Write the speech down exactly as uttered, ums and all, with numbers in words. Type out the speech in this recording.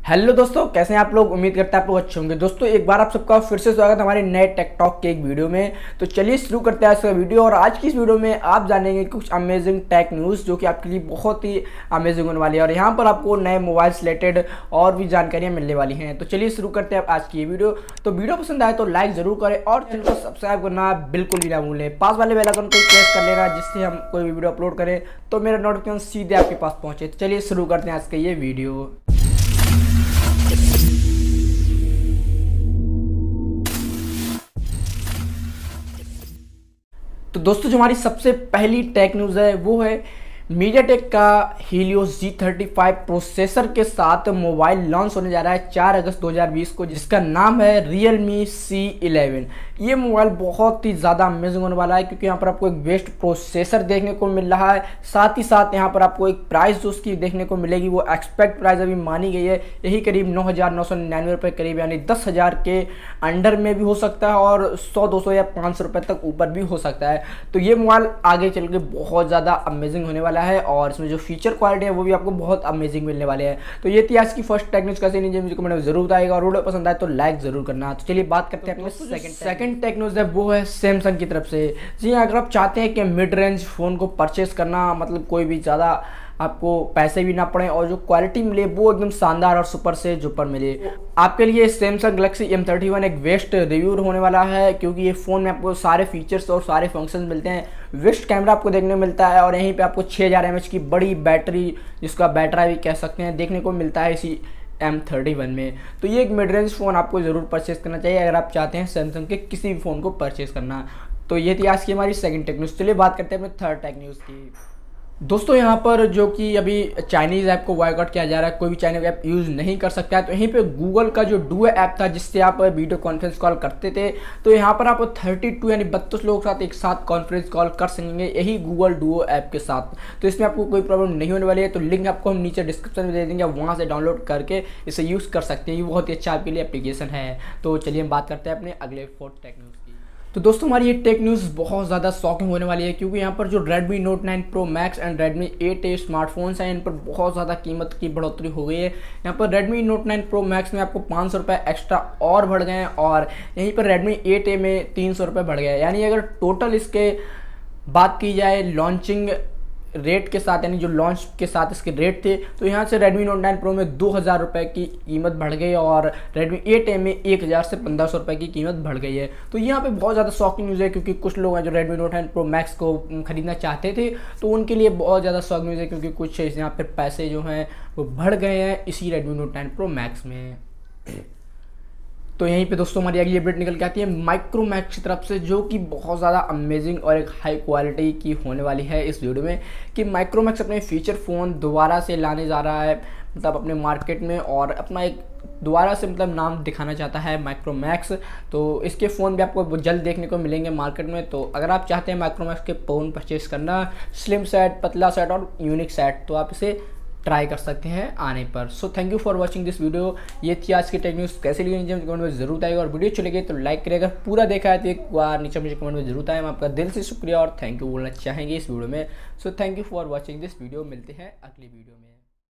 Hello दोस्तों, कैसे हैं आप लोग। उम्मीद करते हैं आप लोग अच्छे होंगे। दोस्तों एक बार आप सबका फिर से स्वागत है हमारे नए टेक टॉक के एक वीडियो में। तो चलिए शुरू करते हैं आज का वीडियो। और आज की इस वीडियो में आप जानेंगे कुछ अमेजिंग टेक न्यूज़ जो कि आपके लिए बहुत ही अमेजिंग होने वाली है। और यहाँ पर आपको नए मोबाइल से रिलेटेड और भी जानकारियाँ मिलने वाली हैं। तो चलिए शुरू करते हैं आज की ये वीडियो। तो वीडियो पसंद आए तो लाइक जरूर करें और चैनल को सब्सक्राइब करना बिल्कुल भी ना भूलें। पास वाले बेल आइकन को प्रेस कर लेना, जिससे हम कोई भी वीडियो अपलोड करें तो मेरा नोटिफिकेशन सीधे आपके पास पहुँचे। तो चलिए शुरू करते हैं आज का ये वीडियो। तो दोस्तों जो हमारी सबसे पहली टेक न्यूज़ है वो है मीडियाटेक का Helios G thirty five processor के साथ मोबाइल लॉन्च होने जा रहा है चार अगस्त दो हज़ार बीस को, जिसका नाम है रियलमी सी इलेवन। ये मोबाइल बहुत ही ज़्यादा अमेजिंग होने वाला है क्योंकि यहाँ पर आपको एक बेस्ट प्रोसेसर देखने को मिल रहा है। साथ ही साथ यहाँ पर आपको एक प्राइस जो उसकी देखने को मिलेगी वो एक्सपेक्ट प्राइस अभी मानी गई है यही करीब नौ हज़ार नौ सौ निन्यानवे रुपये करीब, यानी दस हज़ार के अंडर में भी हो सकता है और सौ दो सौ या पाँच सौ रुपये तक ऊपर भी हो सकता है। तो ये मोबाइल आगे चल के बहुत ज़्यादा अमेजिंग होने वाला है और इसमें जो फीचर क्वालिटी है वो भी आपको बहुत अमेजिंग मिलने वाले हैं। तो ये थी आज की फर्स्ट टेक न्यूज़। कैसे नीचे मुझे कमेंट में जरूर बताएगा और वीडियो पसंद आए तो लाइक जरूर करना। तो चलिए बात करते हैं अपने सेकंड सेकंड टेक न्यूज़ है वो है सैमसंग की तरफ से। जी अगर आप चाहते हैं कि मिड रेंज फ़ोन को परचेस करना, मतलब कोई भी ज़्यादा आपको पैसे भी ना पड़े और जो क्वालिटी मिले वो एकदम शानदार और सुपर से जुपर मिले, आपके लिए Samsung Galaxy M thirty one एक बेस्ट रिव्यू होने वाला है। क्योंकि ये फ़ोन में आपको सारे फीचर्स और सारे फंक्शंस मिलते हैं। बेस्ट कैमरा आपको देखने को मिलता है और यहीं पे आपको छः हज़ार एम एच की बड़ी बैटरी, जिसका बैटरा भी कह सकते हैं, देखने को मिलता है इसी एम थर्टी वन में। तो ये एक मिड रेंज फ़ोन आपको ज़रूर परचेस करना चाहिए अगर आप चाहते हैं सैमसंग के किसी भी फ़ोन को परचेस करना। तो ये थी आज की हमारी सेकंड टेक न्यूज़। चलिए बात करते हैं अपने थर्ड टेक न्यूज़ की। दोस्तों यहाँ पर जो कि अभी चाइनीज़ ऐप को बॉयकॉट किया जा रहा है, कोई भी चाइनीज़ ऐप यूज़ नहीं कर सकता है। तो यहीं पे गूगल का जो डुओ ऐप था जिससे आप वीडियो कॉन्फ्रेंस कॉल करते थे, तो यहाँ पर आप बत्तीस यानी बत्तीस लोगों के साथ एक साथ कॉन्फ्रेंस कॉल कर सकेंगे यही गूगल डुओ ऐप के साथ। तो इसमें आपको कोई प्रॉब्लम नहीं होने वाली है। तो लिंक आपको हम नीचे डिस्क्रिप्शन में दे देंगे, वहाँ से डाउनलोड करके इसे यूज़ कर सकते हैं। ये बहुत ही अच्छा आपके लिए एप्लीकेशन है। तो चलिए हम बात करते हैं अपने अगले फोर्थ टेक न्यूज़ की। तो दोस्तों हमारी ये टेक न्यूज़ बहुत ज़्यादा शॉकिंग होने वाली है क्योंकि यहाँ पर जो Redmi Note nine Pro Max and Redmi eight A smartphones हैं इन पर बहुत ज़्यादा कीमत की बढ़ोतरी हो गई है। यहाँ पर Redmi Note nine Pro Max में आपको पाँच सौ रुपये एक्स्ट्रा और बढ़ गए हैं और यहीं पर Redmi एट ए में तीन सौ रुपये बढ़ गए हैं। यानी अगर टोटल इसके बात की जाए लॉन्चिंग रेट के साथ, यानी जो लॉन्च के साथ इसके रेट थे, तो यहाँ से Redmi Note नाइन Pro में दो हज़ार रुपये की कीमत बढ़ गई और Redmi एट ए में एक हज़ार से पंद्रह सौ रुपये की कीमत बढ़ गई है। तो यहाँ पे बहुत ज़्यादा शॉकिंग न्यूज़ है क्योंकि कुछ लोग हैं जो Redmi Note nine Pro Max को खरीदना चाहते थे, तो उनके लिए बहुत ज़्यादा शॉकिंग न्यूज़ है क्योंकि कुछ यहाँ पर पैसे जो हैं वो बढ़ गए हैं इसी Redmi Note nine Pro Max में। तो यहीं पे दोस्तों हमारी अगली अपडेट निकल के आती है माइक्रोमैक्स की तरफ से, जो कि बहुत ज़्यादा अमेजिंग और एक हाई क्वालिटी की होने वाली है इस वीडियो में। कि माइक्रोमैक्स अपने फीचर फ़ोन दोबारा से लाने जा रहा है, मतलब अपने मार्केट में, और अपना एक दोबारा से मतलब नाम दिखाना चाहता है माइक्रोमैक्स। तो इसके फ़ोन भी आपको जल्द देखने को मिलेंगे मार्केट में। तो अगर आप चाहते हैं माइक्रोमैक्स के फ़ोन परचेज़ करना, स्लिम सेट, पतला सेट और यूनिक सेट, तो आप इसे ट्राई कर सकते हैं आने पर। So thank you for watching this video. ये थी आज की टेक न्यूज़। कैसे लगी नीचे कमेंट में जरूर बताइएगा और वीडियो चलेगी तो लाइक करिएगा। पूरा देखा है तो एक बार नीचे मुझे कमेंट में जरूर बताएं। मैं आपका दिल से शुक्रिया और थैंक यू बोलना चाहेंगे इस वीडियो में। So thank you for watching this video. मिलते हैं अगली वीडियो में।